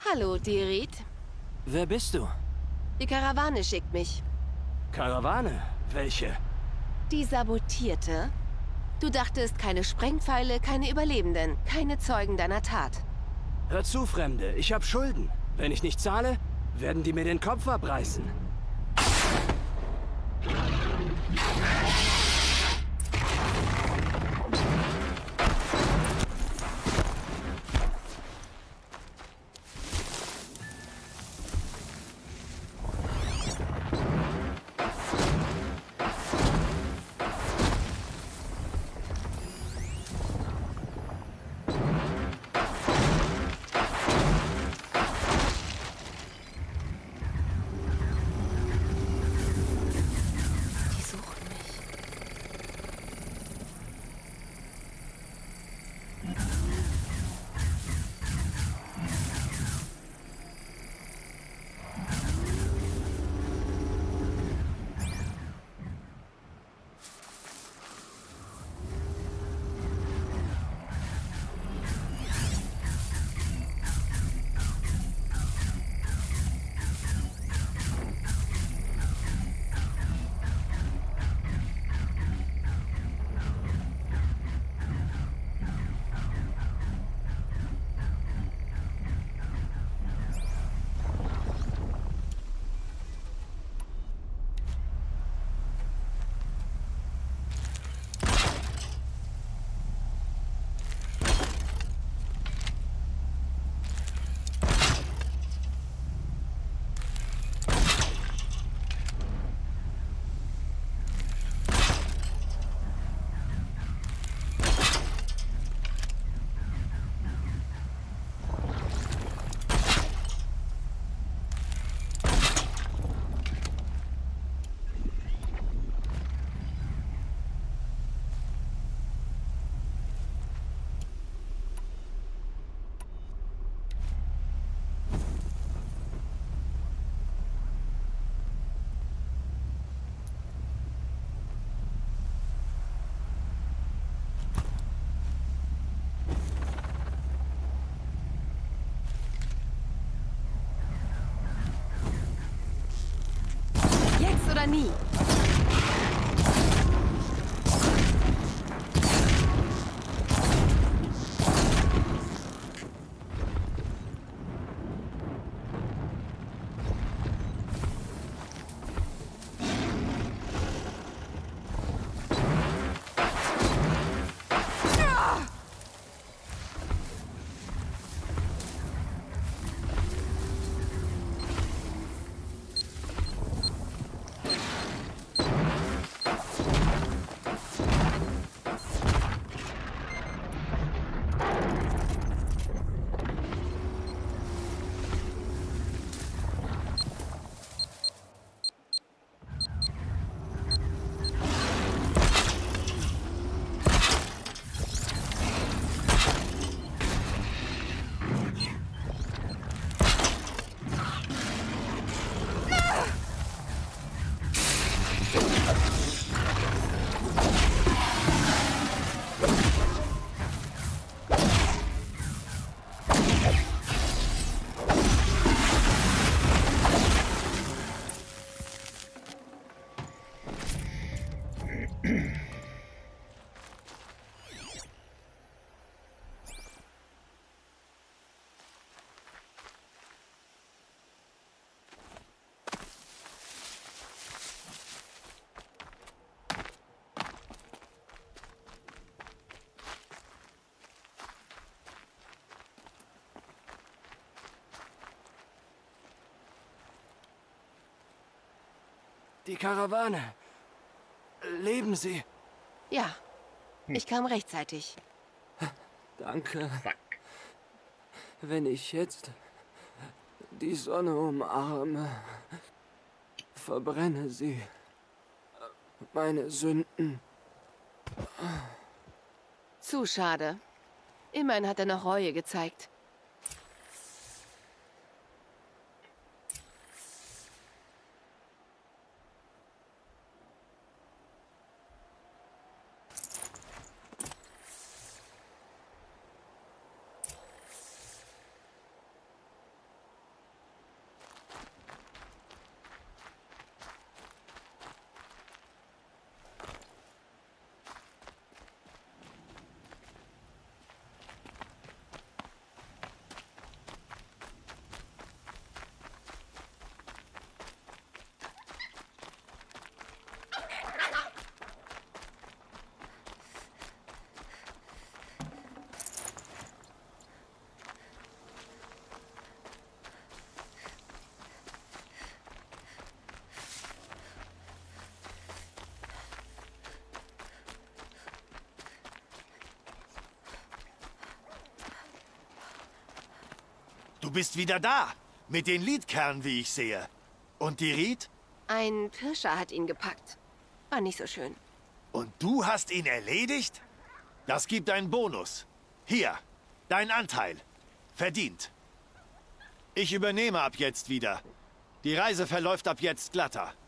Hallo, Derit. Wer bist du? Die Karawane schickt mich. Karawane? Welche? Die sabotierte. Du dachtest, keine Sprengpfeile, keine Überlebenden, keine Zeugen deiner Tat. Hör zu, Fremde, ich hab Schulden. Wenn ich nicht zahle, werden die mir den Kopf abreißen. Die suchen mich. Jetzt oder nie. Die Karawane. Leben sie? Ja, ich kam rechtzeitig. Danke. Wenn ich jetzt die Sonne umarme, verbrenne sie. Meine Sünden. Zu schade. Immerhin hat er noch Reue gezeigt. Du bist wieder da. Mit den Liedkernen, wie ich sehe. Und die Ried? Ein Pirscher hat ihn gepackt. War nicht so schön. Und du hast ihn erledigt? Das gibt einen Bonus. Hier, dein Anteil. Verdient. Ich übernehme ab jetzt wieder. Die Reise verläuft ab jetzt glatter.